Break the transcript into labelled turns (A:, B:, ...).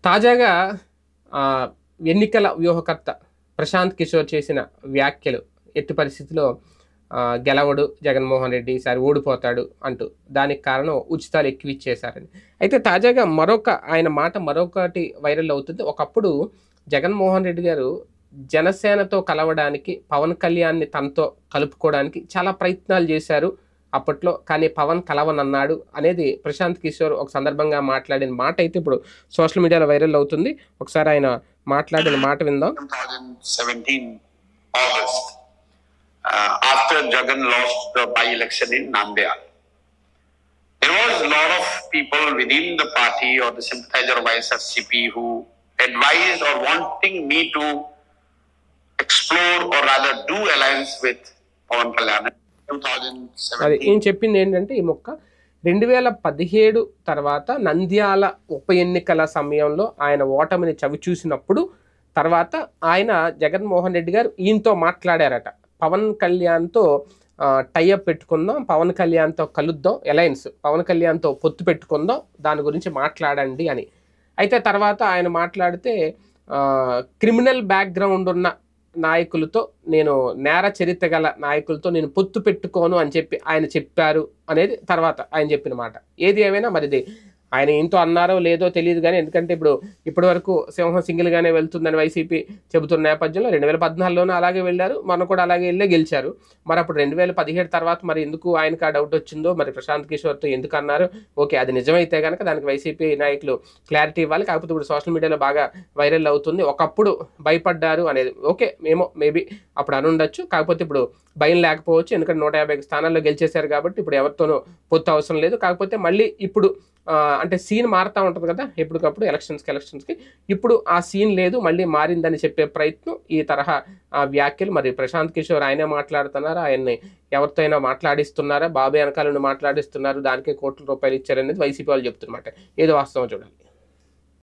A: తాజాగా ఎన్నికల వ్యూహకర్త ప్రశాంత్ కిషోర్ చేసిన వ్యాఖ్యలు ఎట్టి పరిస్థితిలో గెలవడు జగన్మోహన్ రెడ్డి ఈసారి ఓడిపోతాడు అంటూ దానికి కారణం ఉచితాలు ఎక్కువ ఇచ్చేశారని. అయితే తాజాగా ఆయన మాట మరొకటి వైరల్ అవుతుంది. ఒకప్పుడు జగన్మోహన్ రెడ్డి గారు జనసేనతో కలవడానికి పవన్ కళ్యాణ్ని తనతో కలుపుకోవడానికి చాలా ప్రయత్నాలు చేశారు అప్పట్లో. కానీ పవన్ కలవనన్నాడు అనేది ప్రశాంత్ కిషోర్ ఒక సందర్భంగా మాట్లాడిన మాట అయితే ఇప్పుడు సోషల్ మీడియాలో వైరల్ అవుతుంది. ఒకసారి ఆయన మాట్లాడిన మాట విందాం.
B: 2017 August, after Jagan lost the by-election in Namdiyal, there was a lot of people within the party or the sympathizer of ISRCP who advised or wanting me to explore or rather do alliance with Pawan Kalyan.
A: అది ఏం చెప్పింది ఏంటంటే ఈ మొక్క 2017 తర్వాత నంద్యాల ఉప ఎన్నికల సమయంలో ఆయన ఓటమిని చవి చూసినప్పుడు తర్వాత ఆయన జగన్మోహన్ రెడ్డి గారు ఈయనతో మాట్లాడారట. పవన్ కళ్యాణ్తో టైఅప్ పెట్టుకుందాం, పవన్ కళ్యాణ్తో కలుద్దాం, అలయన్స్ పవన్ కళ్యాణ్తో పొత్తు పెట్టుకుందాం, దాని గురించి మాట్లాడండి అని. అయితే తర్వాత ఆయన మాట్లాడితే క్రిమినల్ బ్యాక్గ్రౌండ్ ఉన్న నాయకులతో, నేను నేర చరిత్ర గల నాయకులతో నేను పొత్తు పెట్టుకోను అని చెప్పి ఆయన చెప్పారు అనేది తర్వాత ఆయన చెప్పిన మాట. ఏది ఏమైనా మరిది ఆయన ఏంటో అన్నారో లేదో తెలియదు కానీ, ఎందుకంటే ఇప్పటి వరకు సింహం సింగిల్గానే వెళ్తుందని వైసీపీ చెబుతున్న నేపథ్యంలో 2014లోనే అలాగే వెళ్ళారు, మొన్న కూడా అలాగే వెళ్ళే గెలిచారు. మరి అప్పుడు 2017 తర్వాత మరి ఎందుకు ఆయనకు ఆ డౌట్ వచ్చిందో, మరి ప్రశాంత్ కిషోర్తో ఎందుకు అన్నారు? ఓకే, అది నిజమైతే కనుక దానికి వైసీపీ నాయకులు క్లారిటీ ఇవ్వాలి. కాకపోతే ఇప్పుడు సోషల్ మీడియాలో బాగా వైరల్ అవుతుంది. ఒకప్పుడు భయపడ్డారు అనేది ఓకే, మేబీ అప్పుడు అనుండొచ్చు. కాకపోతే ఇప్పుడు భయం లేకపోవచ్చు, ఎందుకంటే 150 స్థానాల్లో గెలిచేశారు కాబట్టి ఇప్పుడు ఎవరితోనూ పొత్తు అవసరం లేదు. కాకపోతే మళ్ళీ ఇప్పుడు అంటే సీన్ మారుతూ ఉంటుంది కదా ఎప్పటికప్పుడు ఎలక్షన్స్కి. ఇప్పుడు ఆ సీన్ లేదు, మళ్ళీ మారిందని చెప్పే ప్రయత్నం ఈ తరహా వ్యాఖ్యలు. మరి ప్రశాంత్ కిషోర్ ఆయనే మాట్లాడుతున్నారా, ఆయన్ని ఎవరితో అయినా మాట్లాడిస్తున్నారా, బాబు వెనకాలను మాట్లాడిస్తున్నారు, దానికే కోట్ల రూపాయలు ఇచ్చారనేది వైసీపీ వాళ్ళు చెప్తున్నమాట. ఏదో వాస్తవం చూడాలి.